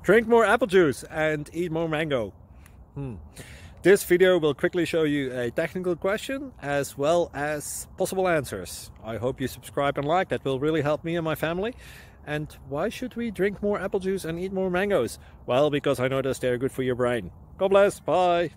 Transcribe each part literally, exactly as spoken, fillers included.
Drink more apple juice and eat more mango. Hmm. This video will quickly show you a technical question as well as possible answers. I hope you subscribe and like, that will really help me and my family. And why should we drink more apple juice and eat more mangoes? Well, because I noticed they're good for your brain. God bless, bye!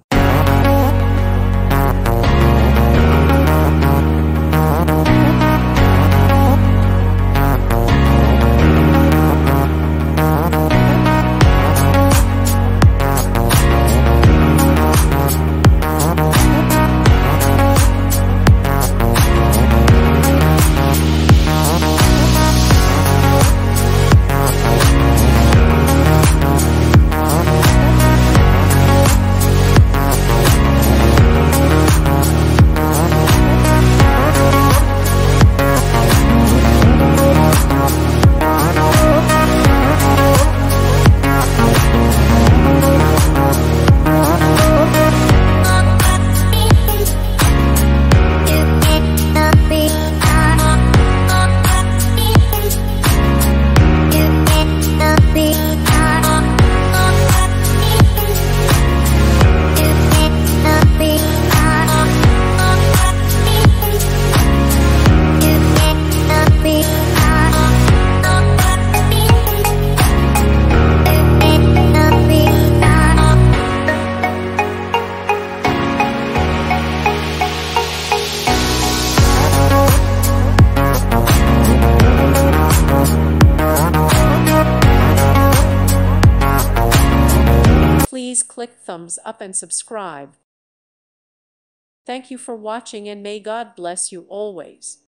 Please click thumbs up and subscribe. Thank you for watching and may God bless you always.